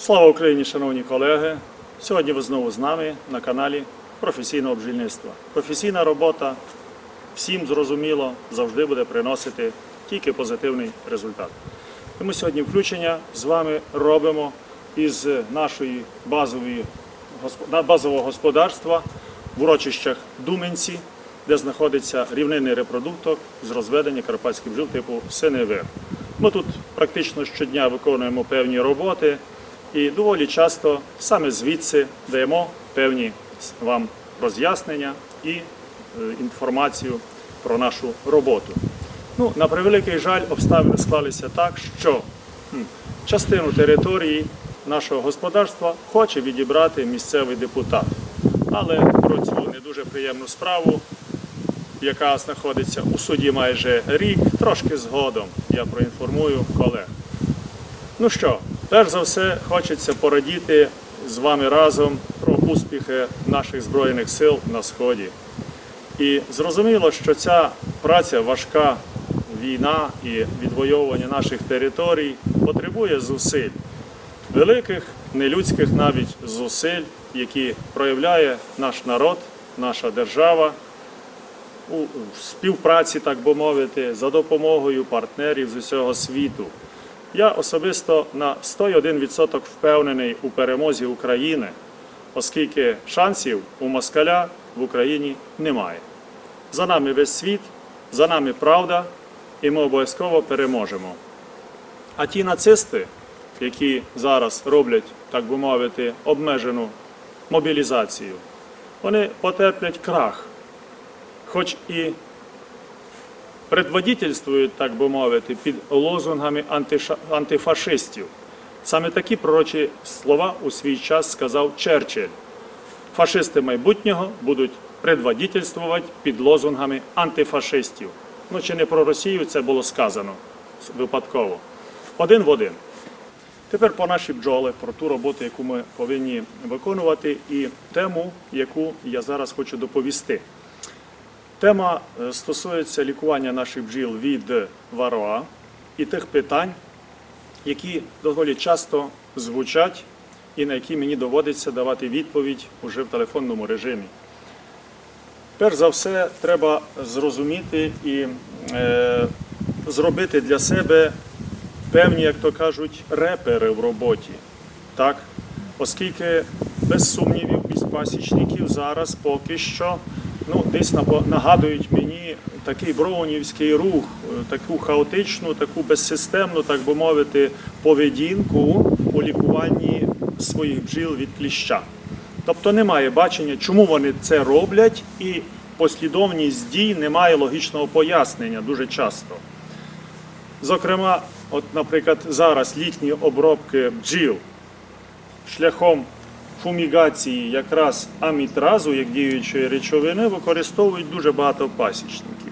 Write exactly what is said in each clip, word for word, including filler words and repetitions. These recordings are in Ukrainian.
Слава Україні, шановні колеги! Сьогодні ви знову з нами на каналі професійного бджільництва. Професійна робота, всім зрозуміло, завжди буде приносити тільки позитивний результат. І ми сьогодні включення з вами робимо із нашої базової, базового господарства в урочищах Думенці, де знаходиться рівнинний репродуктор з розведення карпатських бджіл типу Синевир. Ми тут практично щодня виконуємо певні роботи і доволі часто саме звідси даємо певні вам роз'яснення і е, інформацію про нашу роботу. Ну, на превеликий жаль, обставини склалися так, що хм, частину території нашого господарства хоче відібрати місцевий депутат. Але про цю не дуже приємну справу, яка знаходиться у суді майже рік, трошки згодом я проінформую колег. Ну що, перш за все, хочеться порадіти з вами разом про успіхи наших Збройних сил на Сході. І зрозуміло, що ця праця, важка війна і відвоювання наших територій потребує зусиль. Великих, нелюдських навіть зусиль, які проявляє наш народ, наша держава, у співпраці, так би мовити, за допомогою партнерів з усього світу. Я особисто на сто один відсоток впевнений у перемозі України, оскільки шансів у москаля в Україні немає. За нами весь світ, за нами правда, і ми обов'язково переможемо. А ті нацисти, які зараз роблять, так би мовити, обмежену мобілізацію, вони потерплять крах. Хоч і предводительствують, так би мовити, під лозунгами антифашистів. Саме такі пророчі слова у свій час сказав Черчилль. Фашисти майбутнього будуть предводительствувати під лозунгами антифашистів. Ну, чи не про Росію це було сказано випадково. Один в один. Тепер по нашій бджоли, про ту роботу, яку ми повинні виконувати, і тему, яку я зараз хочу доповісти. Тема стосується лікування наших бджіл від вароа і тих питань, які доволі часто звучать і на які мені доводиться давати відповідь уже в телефонному режимі. Перш за все, треба зрозуміти і е, зробити для себе певні, як то кажуть, репери в роботі. Так? Оскільки, без сумнівів, без пасічників зараз поки що ну, десь нагадують мені такий броунівський рух, таку хаотичну, таку безсистемну, так би мовити, поведінку у лікуванні своїх бджіл від кліща. Тобто немає бачення, чому вони це роблять, і послідовність дій немає логічного пояснення дуже часто. Зокрема, от, наприклад, зараз літні обробки бджіл шляхом фумігації якраз амітразу, як діючої речовини, використовують дуже багато пасічників.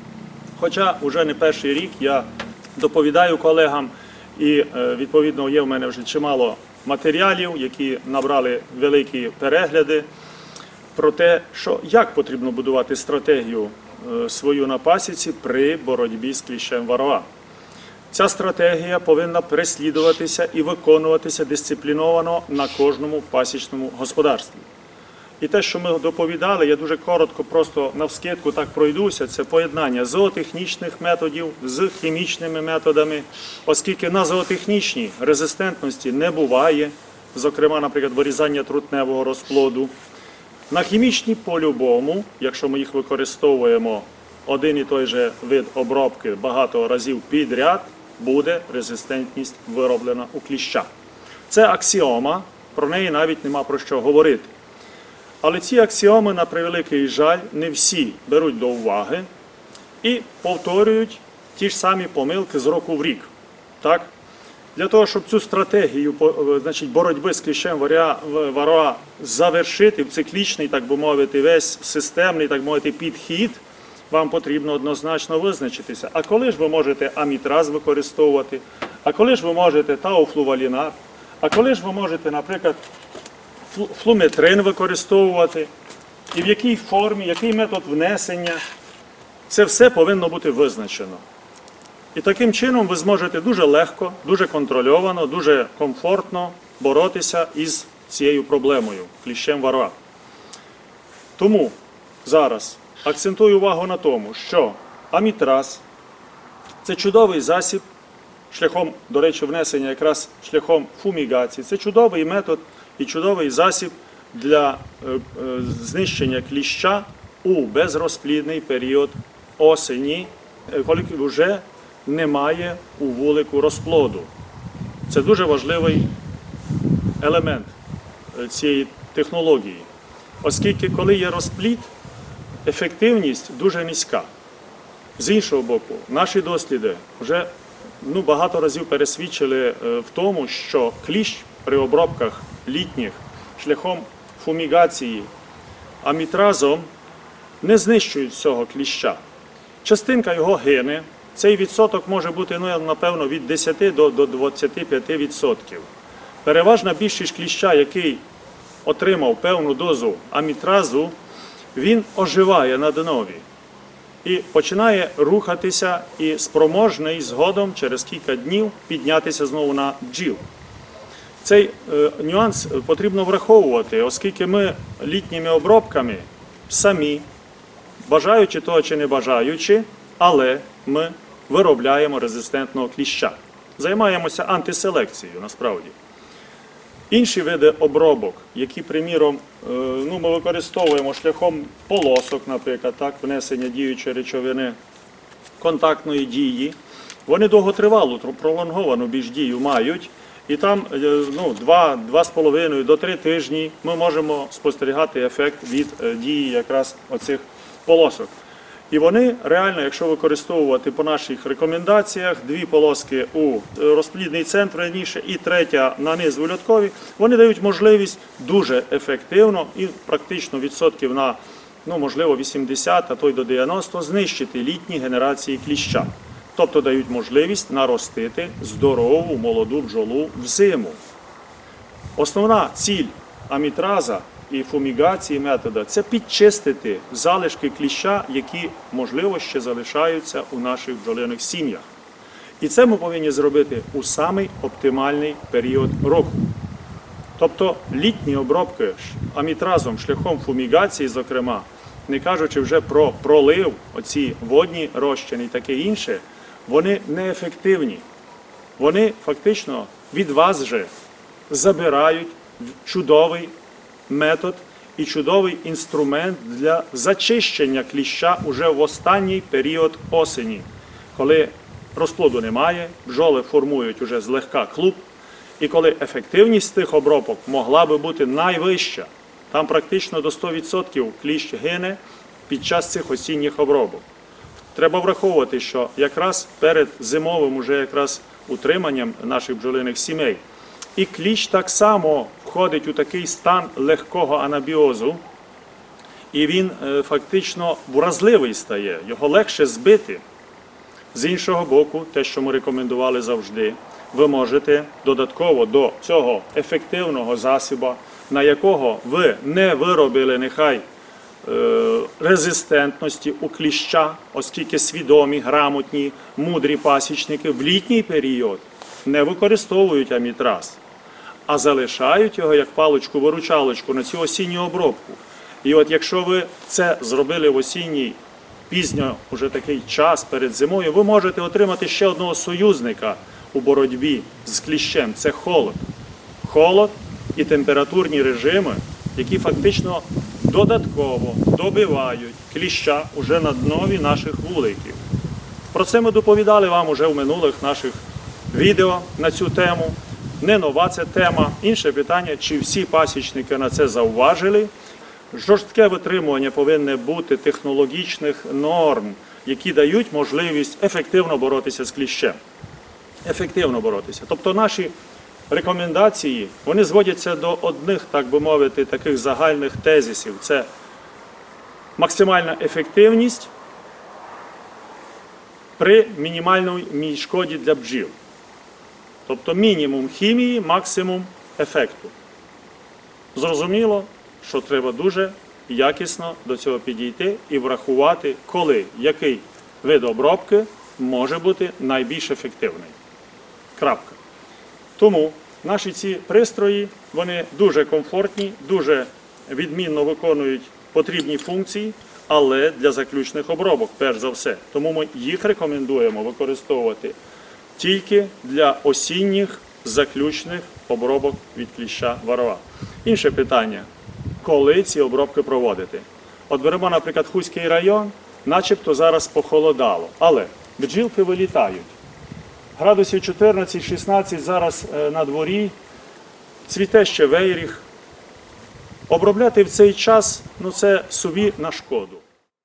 Хоча вже не перший рік я доповідаю колегам, і відповідно є в мене вже чимало матеріалів, які набрали великі перегляди, про те, що як потрібно будувати стратегію свою на пасіці при боротьбі з кліщем вароа. Ця стратегія повинна переслідуватися і виконуватися дисципліновано на кожному пасічному господарстві. І те, що ми доповідали, я дуже коротко, просто навскидку так пройдуся, це поєднання зоотехнічних методів з хімічними методами, оскільки на зоотехнічній резистентності не буває, зокрема, наприклад, вирізання трутневого розплоду. На хімічній по-любому, якщо ми їх використовуємо один і той же вид обробки багато разів підряд, буде резистентність вироблена у кліща. Це аксіома, про неї навіть нема про що говорити. Але ці аксіоми, на превеликий жаль, не всі беруть до уваги і повторюють ті ж самі помилки з року в рік. Так? Для того, щоб цю стратегію, значить, боротьби з кліщем вароа завершити в циклічний, так би мовити, весь системний, так би мовити, підхід, вам потрібно однозначно визначитися. А коли ж ви можете амітраз використовувати, а коли ж ви можете тауфлувалінат, а коли ж ви можете, наприклад, флуметрин використовувати, і в якій формі, який метод внесення, це все повинно бути визначено. І таким чином ви зможете дуже легко, дуже контрольовано, дуже комфортно боротися із цією проблемою – кліщем варва. Тому зараз акцентую увагу на тому, що амітраз – це чудовий засіб, шляхом, до речі, внесення якраз шляхом фумігації. Це чудовий метод і чудовий засіб для е, е, знищення кліща у безрозплідний період осені, коли вже немає у вулику розплоду. Це дуже важливий елемент цієї технології, оскільки коли є розплід, ефективність дуже низька. З іншого боку, наші досліди вже ну, багато разів пересвідчили в тому, що кліщ при обробках літніх шляхом фумігації амітразом не знищують цього кліща. Частинка його гине, цей відсоток може бути, ну, напевно, від десяти до двадцяти п'яти відсотків. Переважна більшість кліща, який отримав певну дозу амітразу, він оживає на днові і починає рухатися і спроможний згодом через кілька днів піднятися знову на бджіл. Цей е, нюанс потрібно враховувати, оскільки ми літніми обробками самі, бажаючи того чи не бажаючи, але ми виробляємо резистентного кліща. Займаємося антиселекцією насправді. Інші види обробок, які, приміром, ну, ми використовуємо шляхом полосок, наприклад, так, внесення діючої речовини контактної дії, вони довготривалу, пролонговану більш дію мають, і там ну, два з половиною до три тижні ми можемо спостерігати ефект від дії якраз оцих полосок. І вони реально, якщо використовувати по наших рекомендаціях, дві полоски у розплідний центр раніше і третя на низ у льоткові, вони дають можливість дуже ефективно і практично відсотків на, ну, можливо, вісімдесят, а то й до дев'яноста знищити літні генерації кліща. Тобто дають можливість наростити здорову молоду бджолу взиму. Основна ціль амітраза і фумігації метода – це підчистити залишки кліща, які, можливо, ще залишаються у наших бджолиних сім'ях. І це ми повинні зробити у самий оптимальний період року. Тобто літні обробки амітразом шляхом фумігації, зокрема, не кажучи вже про пролив, оці водні розчини і таке інше, вони неефективні. Вони фактично від вас же забирають чудовий метод і чудовий інструмент для зачищення кліща уже в останній період осені, коли розплоду немає, бджоли формують уже злегка клуб, і коли ефективність тих обробок могла би бути найвища. Там практично до ста відсотків кліщ гине під час цих осінніх обробок. Треба враховувати, що якраз перед зимовим уже якраз утриманням наших бджолиних сімей і кліщ так само входить у такий стан легкого анабіозу, і він фактично вразливий стає, його легше збити. З іншого боку, те, що ми рекомендували завжди, ви можете додатково до цього ефективного засобу, на якого ви не виробили нехай резистентності у кліща, оскільки свідомі, грамотні, мудрі пасічники в літній період не використовують амітраз, а залишають його як паличку-виручалочку на цю осінню обробку. І от якщо ви це зробили в осінній, пізньо уже такий час перед зимою, ви можете отримати ще одного союзника у боротьбі з кліщем – це холод. Холод і температурні режими, які фактично додатково добивають кліща уже на днові наших вуликів. Про це ми доповідали вам уже в минулих наших відео на цю тему. Не нова ця тема. Інше питання, чи всі пасічники на це зауважили. Жорстке витримування повинне бути технологічних норм, які дають можливість ефективно боротися з кліщем. Ефективно боротися. Тобто наші рекомендації, вони зводяться до одних, так би мовити, таких загальних тезисів. Це максимальна ефективність при мінімальній шкоді для бджіл. Тобто мінімум хімії, максимум ефекту. Зрозуміло, що треба дуже якісно до цього підійти і врахувати, коли, який вид обробки може бути найбільш ефективний. Крапка. Тому Наші ці пристрої, вони дуже комфортні, дуже відмінно виконують потрібні функції, але для заключних обробок, перш за все. Тому ми їх рекомендуємо використовувати тільки для осінніх заключних обробок від кліща варова. Інше питання – коли ці обробки проводити? От беремо, наприклад, Хуський район, начебто зараз похолодало, але бджілки вилітають. Градусів чотирнадцять-шістнадцять зараз на дворі, цвіте ще вейріх. Обробляти в цей час, ну це собі на шкоду.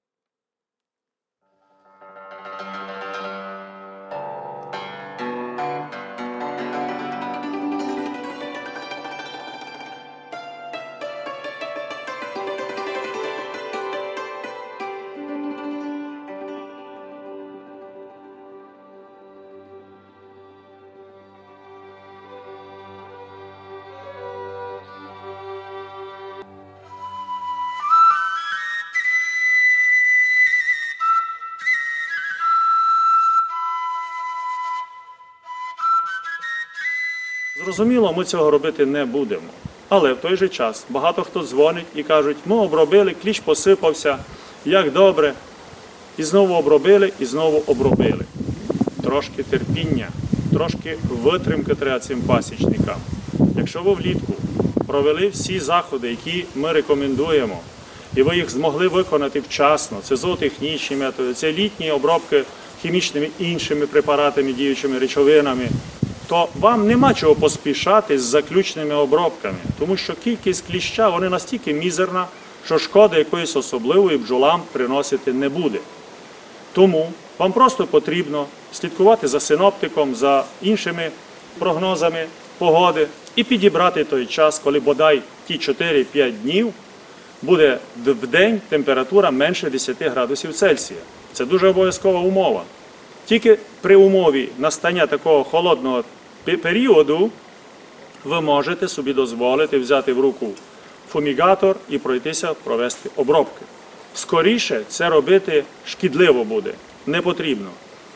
Зрозуміло, ми цього робити не будемо. Але в той же час багато хто дзвонить і кажуть, ми обробили, кліщ посипався, як добре. І знову обробили, і знову обробили. Трошки терпіння, трошки витримки треба цим пасічникам. Якщо ви влітку провели всі заходи, які ми рекомендуємо, і ви їх змогли виконати вчасно, це зоотехнічні методи, це літні обробки хімічними іншими препаратами, діючими речовинами, то вам нема чого поспішати з заключними обробками, тому що кількість кліща, вони настільки мізерна, що шкоди якоїсь особливої бджолам приносити не буде. Тому вам просто потрібно слідкувати за синоптиком, за іншими прогнозами погоди і підібрати той час, коли бодай ті чотири-п'ять днів буде в день температура менше десяти градусів Цельсія. Це дуже обов'язкова умова. Тільки при умові настання такого холодного періоду ви можете собі дозволити взяти в руку фумігатор і пройтися, провести обробки. Скоріше це робити шкідливо буде, не потрібно.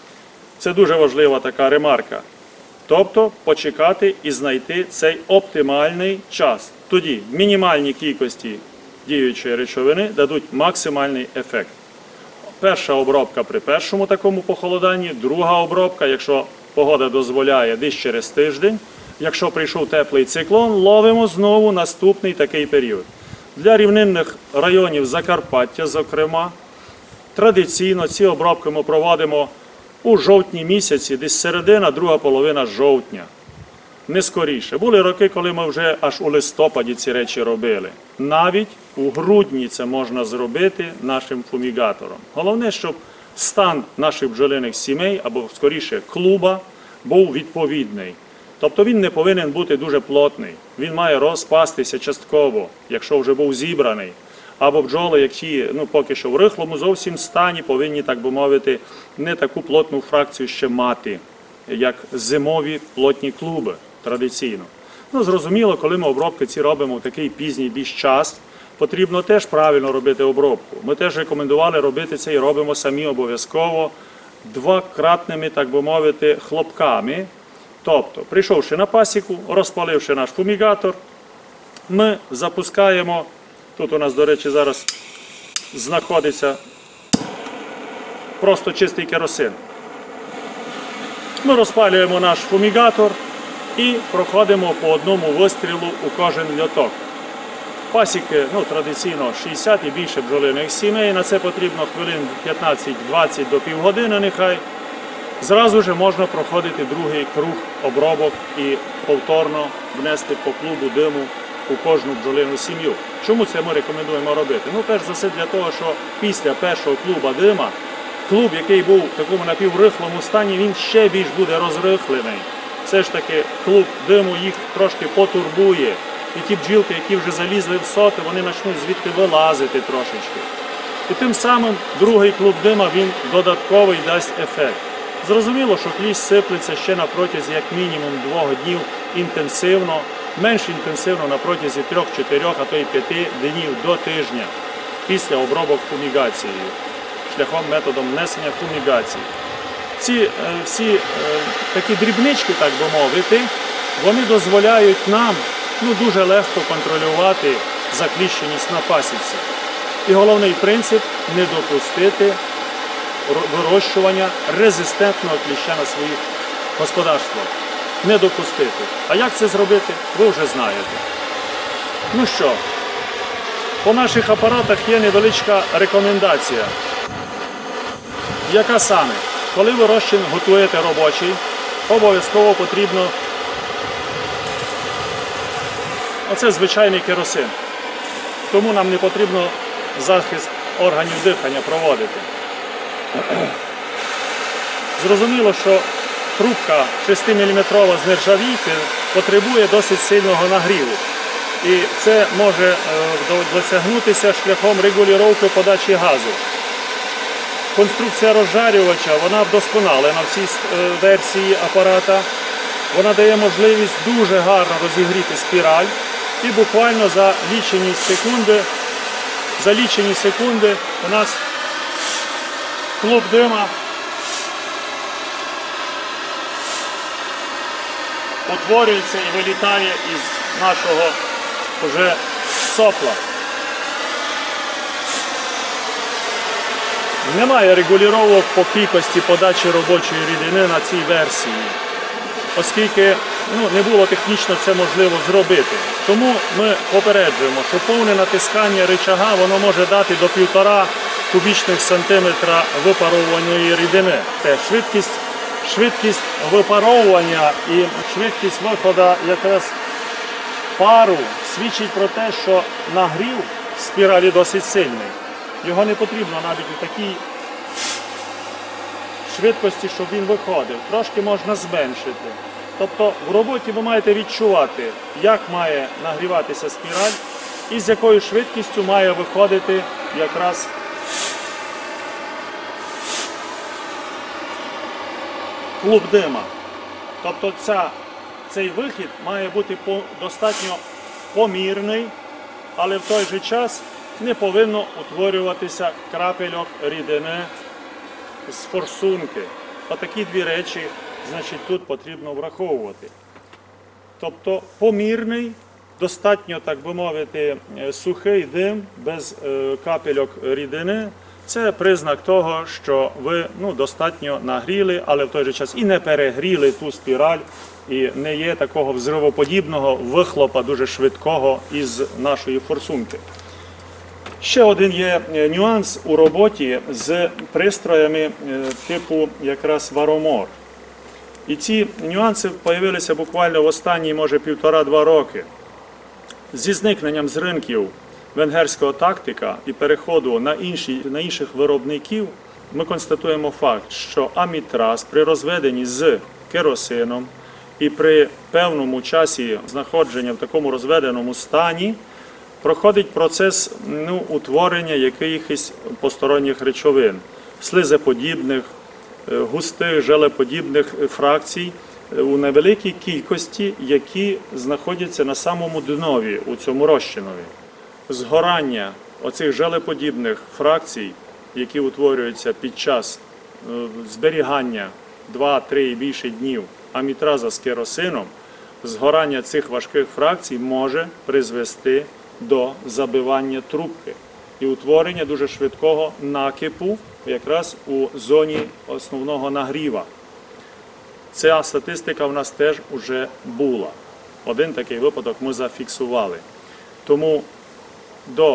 Це дуже важлива така ремарка. Тобто почекати і знайти цей оптимальний час. Тоді мінімальні кількості діючої речовини дадуть максимальний ефект. Перша обробка при першому такому похолоданні, друга обробка, якщо погода дозволяє, десь через тиждень. Якщо прийшов теплий циклон, ловимо знову наступний такий період. Для рівнинних районів Закарпаття, зокрема, традиційно ці обробки ми проводимо у жовтні місяці, десь середина, друга половина жовтня. Не скоріше. Були роки, коли ми вже аж у листопаді ці речі робили. Навіть у грудні це можна зробити нашим фумігатором. Головне, щоб стан наших бджолиних сімей, або скоріше клуба, був відповідний. Тобто він не повинен бути дуже плотний. Він має розпастися частково, якщо вже був зібраний. Або бджоли, які ну, поки що в рихлому зовсім стані, повинні, так би мовити, не таку плотну фракцію ще мати, як зимові плотні клуби традиційно. Ну, зрозуміло, коли ми обробки ці робимо в такий пізній більш час, потрібно теж правильно робити обробку. Ми теж рекомендували робити це і робимо самі обов'язково двократними, так би мовити, хлопками. Тобто, прийшовши на пасіку, розпаливши наш фумігатор, ми запускаємо, тут у нас, до речі, зараз знаходиться просто чистий керосин. Ми розпалюємо наш фумігатор і проходимо по одному вистрілу у кожен льоток. Пасіки ну, традиційно шістдесят і більше бджолиних сімей, на це потрібно хвилин п'ятнадцять-двадцять до півгодини нехай. Зразу ж можна проходити другий круг обробок і повторно внести по клубу диму у кожну бджолину сім'ю. Чому це ми рекомендуємо робити? Ну, перш за все для того, що після першого клуба дима, клуб, який був в такому напіврихлому стані, він ще більш буде розрихлений. Все ж таки клуб диму їх трошки потурбує. І ті бджілки, які вже залізли в соти, вони почнуть звідти вилазити трошечки. І тим самим другий клуб дима, він додатковий дасть ефект. Зрозуміло, що кліщ сиплеться ще на протязі як мінімум двох днів інтенсивно, менш інтенсивно на протязі трьох-чотирьох, а то й п'яти днів до тижня після обробок фумігацією, шляхом методом внесення фумігації. Ці е, всі е, такі дрібнички, так би мовити, вони дозволяють нам ну, дуже легко контролювати закліщеність на пасіці. І головний принцип – не допустити вирощування резистентного кліща на своїх господарствах. Не допустити. А як це зробити, ви вже знаєте. Ну що, по наших апаратах є невеличка рекомендація. Яка саме? Коли ви розчин готуєте робочий, обов'язково потрібно оце звичайний керосин. Тому нам не потрібно захист органів дихання проводити. Зрозуміло, що трубка шестиміліметрова з нержавійки потребує досить сильного нагріву. І це може досягнутися шляхом регулювання подачі газу. Конструкція розжарювача, вона вдосконалена в цій версії апарата. Вона дає можливість дуже гарно розігріти спіраль. І буквально за лічені секунди, за лічені секунди у нас клуб дима утворюється і вилітає із нашого вже сопла. Немає регулювання по кількості подачі робочої рідини на цій версії, оскільки ну, не було технічно це можливо зробити. Тому ми попереджуємо, що повне натискання рычага воно може дати до півтора кубічних сантиметра випаровуваної рідини. Те, швидкість, швидкість випаровування і швидкість виходу якраз пару свідчить про те, що нагрів спіралі досить сильний. Його не потрібно навіть у такій швидкості, щоб він виходив. Трошки можна зменшити. Тобто в роботі ви маєте відчувати, як має нагріватися спіраль і з якою швидкістю має виходити якраз клуб дима. Тобто ця, цей вихід має бути по, достатньо помірний, але в той же час не повинно утворюватися крапельок рідини з форсунки. Отакі дві речі, значить, тут потрібно враховувати. Тобто помірний, достатньо, так би мовити, сухий дим без е, капельок рідини. Це признак того, що ви ну, достатньо нагріли, але в той же час і не перегріли ту спіраль, і не є такого взривоподібного вихлопа дуже швидкого із нашої форсунки. Ще один є нюанс у роботі з пристроями типу якраз варомор. І ці нюанси з'явилися буквально в останні, може, півтора-два роки. Зі зникненням з ринків венгерського тактика і переходу на, інші, на інших виробників, ми констатуємо факт, що амітраз при розведенні з керосином і при певному часі знаходження в такому розведеному стані проходить процес ну, утворення якихось посторонніх речовин, слизеподібних, густих, желеподібних фракцій у невеликій кількості, які знаходяться на самому днові у цьому розчинові. Згорання оцих желеподібних фракцій, які утворюються під час зберігання два-три і більше днів амітраза з керосином, згорання цих важких фракцій може призвести до забивання трубки і утворення дуже швидкого накипу якраз у зоні основного нагріва. Ця статистика в нас теж вже була. Один такий випадок ми зафіксували. Тому до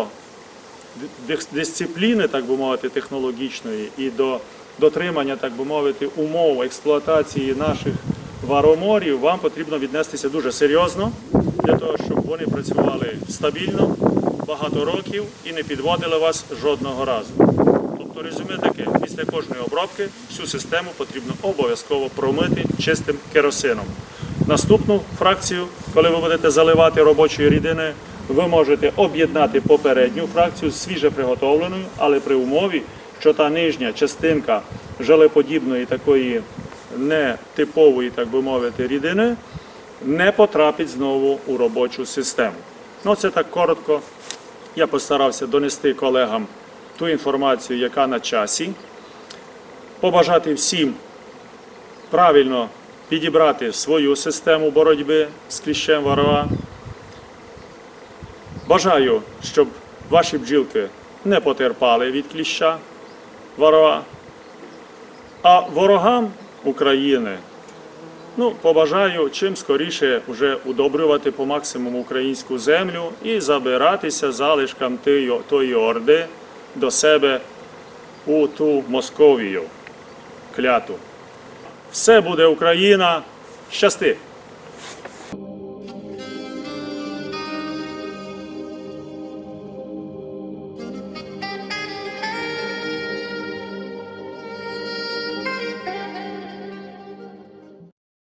дисципліни, так би мовити, технологічної і до дотримання, так би мовити, умов експлуатації наших вароморів вам потрібно віднестися дуже серйозно, для того, щоб вони працювали стабільно, багато років і не підводили вас жодного разу. Тобто резюме таке, після кожної обробки всю систему потрібно обов'язково промити чистим керосином. Наступну фракцію, коли ви будете заливати робочої рідини, ви можете об'єднати попередню фракцію з свіже приготовленою, але при умові, що та нижня частинка желеподібної такої нетипової, так би мовити, рідини не потрапить знову у робочу систему. Ну, це так коротко. Я постарався донести колегам ту інформацію, яка на часі. Побажати всім правильно підібрати свою систему боротьби з кліщем варроа. Бажаю, щоб ваші бджілки не потерпали від кліща варроа. А ворогам України ну, побажаю чим скоріше вже удобрювати по максимуму українську землю і забиратися залишкам тої, тої орди до себе у ту Московію кляту. Все буде Україна. Щасти!